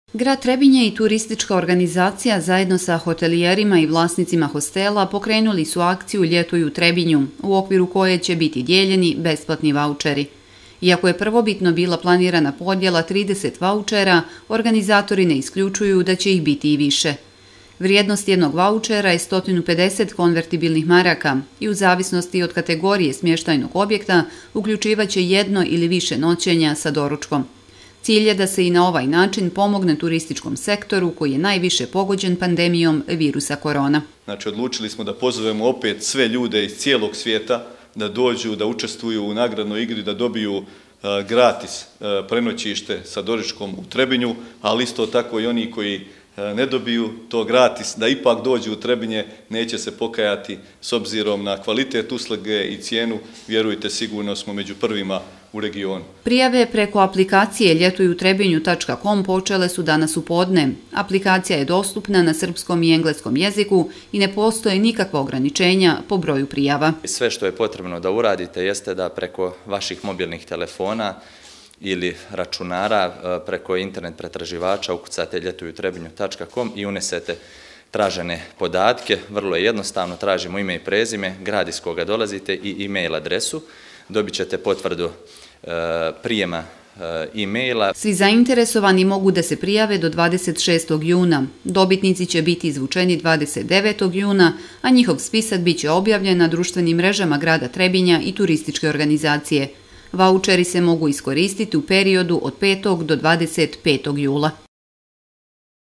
Grad Trebinje i turistička organizacija zajedno sa hotelijerima i vlasnicima hostela pokrenuli su akciju Ljetuj u Trebinju, u okviru koje će biti dijeljeni besplatni vaučeri. Iako je prvobitno bila planirana podjela 30 vaučera, organizatori ne isključuju da će ih biti i više. Vrijednost jednog vaučera je 150 konvertibilnih maraka i u zavisnosti od kategorije smještajnog objekta uključivaće jedno ili više noćenja sa doručkom. Cilj je da se i na ovaj način pomogne turističkom sektoru koji je najviše pogođen pandemijom virusa korona. Znači, odlučili smo da pozovemo opet sve ljude iz cijelog svijeta da dođu, da učestvuju u nagradnoj igri, da dobiju gratis prenoćište sa doručkom u Trebinju, ali isto tako i oni koji ne dobiju to gratis, da ipak dođu u Trebinje, neće se pokajati s obzirom na kvalitet usluge i cijenu, vjerujte, sigurno smo među prvima u regionu. Prijave preko aplikacije ljetujutrebinju.com počele su danas u podne. Aplikacija je dostupna na srpskom i engleskom jeziku i ne postoje nikakva ograničenja po broju prijava. Sve što je potrebno da uradite jeste da preko vaših mobilnih telefona ili računara preko internet pretraživača ukucate ljetujutrebinju.com i unesete tražene podatke. Vrlo je jednostavno, tražimo ime i prezime, grad iz koga dolazite i e-mail adresu. Dobit ćete potvrdu prijema e-maila. Svi zainteresovani mogu da se prijave do 26. juna. Dobitnici će biti izvučeni 29. juna, a njihov spisak biće objavljen na društvenim mrežama grada Trebinja i turističke organizacije. Vaučeri se mogu iskoristiti u periodu od 5. do 25. jula.